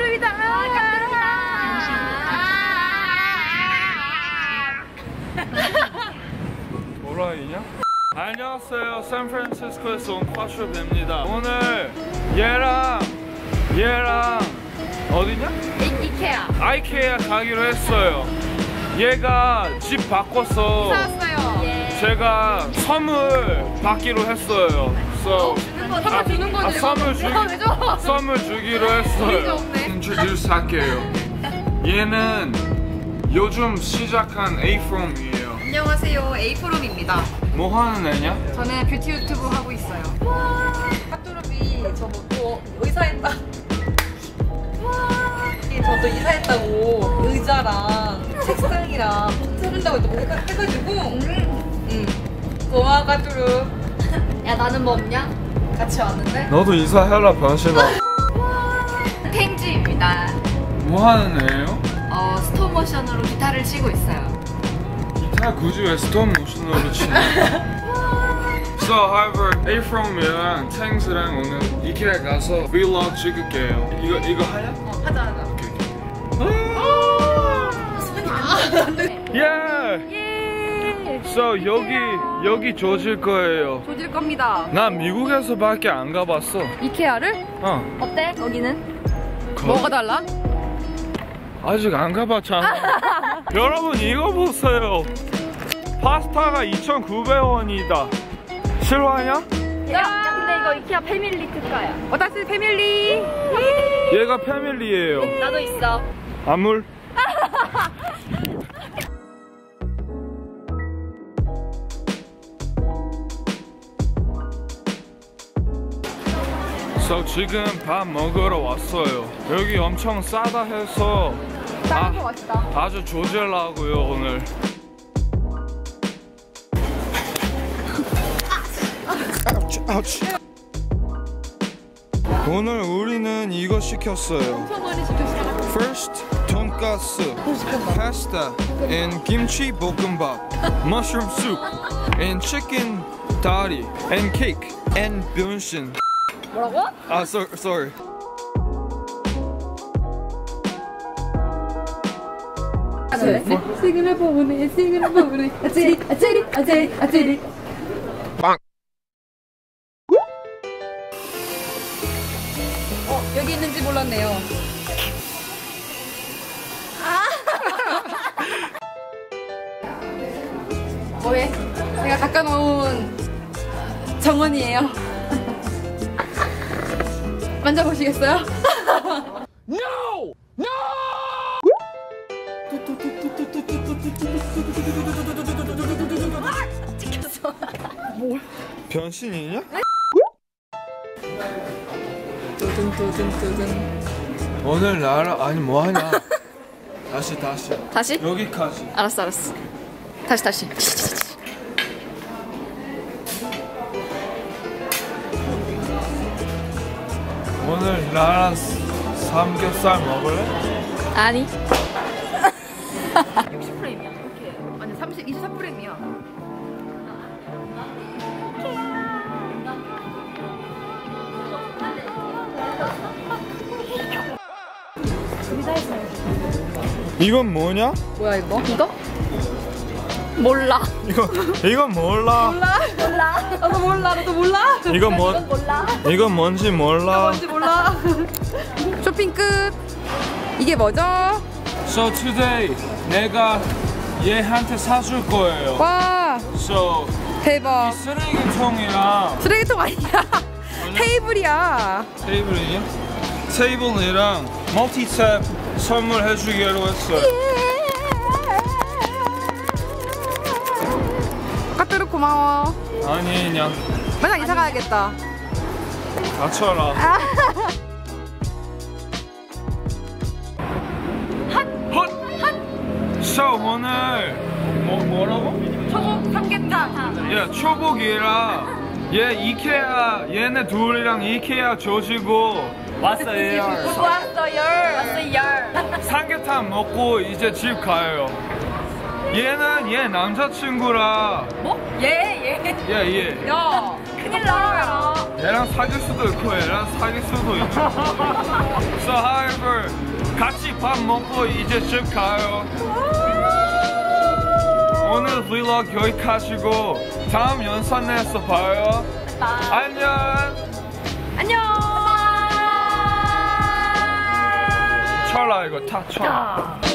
감사합니다. 뭐라 했냐? 안녕하세요. 샌프란시스코에서 온 콰쇼입니다. 오늘 얘랑 어디냐? 이케아. 아이케아 가기로 했어요. 얘가 집 바꿔서 왔어요. 제가 선물 받기로 했어요. So, 선물 주는 거지. 선물 주기로 했어요. 인troduce 할게요. 얘는 요즘 시작한 에이프롬이에요. 안녕하세요. 에이프롬입니다. 뭐 하는 애냐? 저는 뷰티 유튜브 하고 있어요. 핫도르비 저뭐 의사했다. 저도 이사했다고 의자랑 책상이랑 해준다고 해가지고 고마워 핫도르. 야 나는 뭐 없냐? 같이 왔는데? 너도 이사해라 변신아. 탱지입니다. 뭐 하는 애예요? 스톱모션으로 기타를 치고 있어요. 기타 굳이 왜 스톱모션으로 치냐? So, however, 에이프롬이랑 탱스랑 오늘 이케아 가서 vlog 찍을게요. 이거 하냐? 하자. Yeah! So, 여기 조질 거예요. 조질 겁니다. 난 미국에서밖에 안 가봤어. 이케아를? 어때? 거기는? 뭐가 달라? 아직 안 가봤잖아. 여러분 이거 보세요. 파스타가 2,900원이다. 실화냐? 야 근데 이거 이케아 패밀리 특가야. 다시 패밀리. 얘가 패밀리예요. 나도 있어. 아물. So, 지금 밥 먹으러 왔어요. 여기 엄청 싸다 해서 맛있다. 아주 조질라고요 오늘. 오늘 우리는 이거 시켰어요. 엄청 많이 시켰어. First, 돈가스, pasta, and kimchi 볶음밥, mushroom soup, and chicken 다리, and cake, and 변신. 뭐라고? 아, sorry. 시그널 보네, 시그널 보네. 아찌리. 빵. 여기 있는지 몰랐네요. 뭐해? 제가 닦아놓은 정원이에요. 만져보시겠어요? No! 찍혔어. 변신이냐? 두둔. 오늘 나라 아니 뭐 하냐? 다시. 여기까지. 알았어. 다시. 오늘 나랑 삼겹살 먹을래? 아니. 60프레임이야. 이렇게. 아니 24프레임이야. 이건 뭐냐? 뭐야 이거? 몰라. 이건 몰라. 나도 몰라. 이건 뭔지 몰라. 쇼핑 끝. 이게 뭐죠? So today 내가 얘한테 사줄 거예요. 와 So 대박. 이 쓰레기통이랑 쓰레기통 아니야. 테이블이야. 테이블이랑 멀티탭 선물해주기로 했어요. 까뚜루 고마워. 아니 그냥 맨날 이사 가야겠다. 다쳐라. So 오늘 뭐라고? 초복 삼계탕. 야 초복이라 얘 이케아 얘네 둘이랑 이케아 조지고 왔어요. 삼계탕 먹고 이제 집 가요. 얘는 얘 남자친구라. 뭐? 얘. 얘. 야. 큰일 나요. 얘랑 사귈 수도 있고 얘랑 사귈 수도 있고. So however 같이 밥 먹고 이제 집 가요. 오늘 vlog 여기까지고 다음 영상에서 봐요. 안녕. 안녕. 쳐라 이거 다 쳐.